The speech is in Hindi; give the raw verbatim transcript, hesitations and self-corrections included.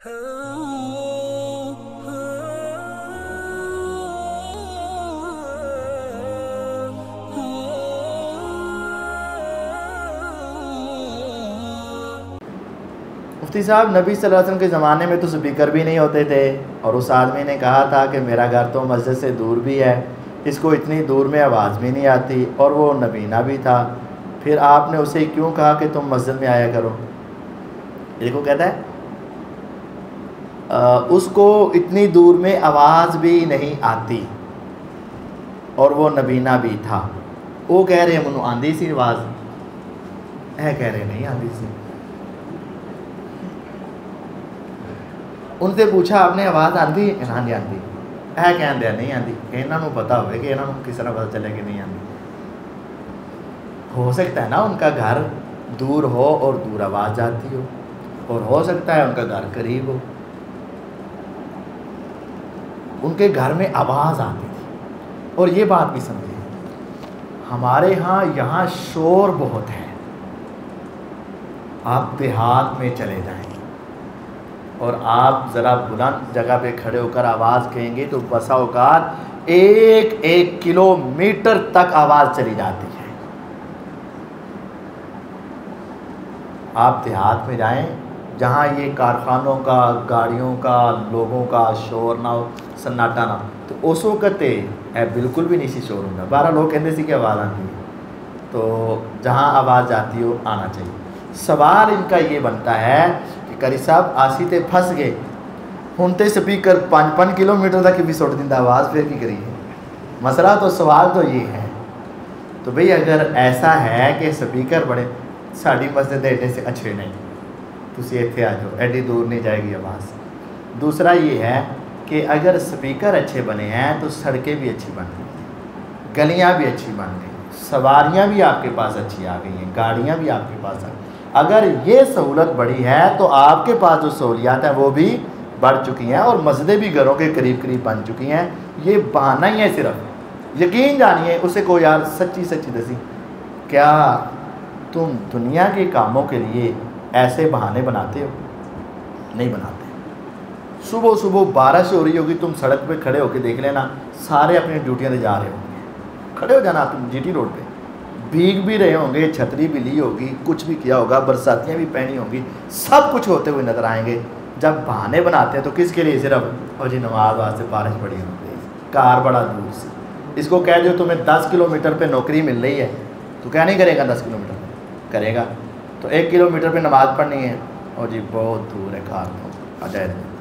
मुफ्ती साहब, नबी सल्लल्लाहु अलैहि वसल्लम के ज़माने में तो स्पीकर भी नहीं होते थे और उस आदमी ने कहा था कि मेरा घर तो मस्जिद से दूर भी है, इसको इतनी दूर में आवाज़ भी नहीं आती, और वो नबीना भी था। फिर आपने उसे क्यों कहा कि तुम मस्जिद में आया करो? देखो कहता है आ, उसको इतनी दूर में आवाज़ भी नहीं आती और वो नबीना भी था। वो कह रहे हैं मनु आंदी सी आवाज़ है, कह रहे नहीं आंदी सी। उनसे पूछा आपने आवाज़ आती है? ना नहीं आती है, कह दिया नहीं आती। इन्हों पता हो कि इन्हों किस तरह पता चले कि नहीं आती। हो सकता है ना उनका घर दूर हो और दूर आवाज़ जाती हो, और हो सकता है उनका घर करीब हो, उनके घर में आवाज़ आती थी। और ये बात भी समझिए, हमारे यहाँ यहाँ शोर बहुत है। आप देहात में चले जाएं और आप ज़रा बुलंद जगह पे खड़े होकर आवाज़ कहेंगे तो बसा औकात एक एक किलोमीटर तक आवाज़ चली जाती है। आप देहात में जाएं जहाँ ये कारखानों का, गाड़ियों का, लोगों का शोर ना हो, सन्नाटा ना हो, तो उस वक्त है बिल्कुल भी नहीं सी शोर होगा। बारह लोग कहते सी कि आवाज़ आती है, तो जहाँ आवाज़ जाती हो आना चाहिए। सवाल इनका ये बनता है कि करी साहब आसी ते फस गए हुण ते स्पीकर पाँच पाँच किलोमीटर तक भी सुट दिंदा आवाज़, फिर की करिए? मसला तो सवाल तो ये है। तो भाई अगर ऐसा है कि स्पीकर बड़े साड़ी मस्जिद एडे से अच्छे नहीं, तुसी इत्थे आ जाओ, एडी दूर नहीं जाएगी आवाज़। दूसरा ये है कि अगर स्पीकर अच्छे बने हैं तो सड़कें भी अच्छी बन गई, गलियां भी अच्छी बन गई, सवारियां भी आपके पास अच्छी आ गई हैं, गाड़ियां भी आपके पास आ गई। अगर ये सहूलत बढ़ी है तो आपके पास जो सहूलियात हैं वो भी बढ़ चुकी हैं और मस्जिदें भी घरों के करीब करीब बन चुकी हैं। ये बहाना ही है सिर्फ। यकीन जानिए उसे को यार सच्ची सच्ची दसी, क्या तुम दुनिया के कामों के लिए ऐसे बहाने बनाते हो? नहीं बनाते। सुबह सुबह बारिश हो रही होगी, तुम सड़क पे खड़े होकर देख लेना, सारे अपनी ड्यूटियां से जा रहे होंगे। खड़े हो जाना तुम जीटी रोड पे, भीग भी रहे होंगे, छतरी भी ली होगी, कुछ भी किया होगा, बरसातियाँ भी पहनी होंगी, सब कुछ होते हुए नज़र आएंगे। जब बहाने बनाते हैं तो किसके लिए? सिर्फ और जी नमाज वास्ते बारिश पड़ी होगी, कार बड़ा दूर से। इसको कह दो तुम्हें दस किलोमीटर पे नौकरी मिल रही है, तो क्या नहीं करेगा? दस किलोमीटर करेगा। तो एक किलोमीटर पे नमाज़ पढ़नी है और जी बहुत दूर है, कार तो आ जाए।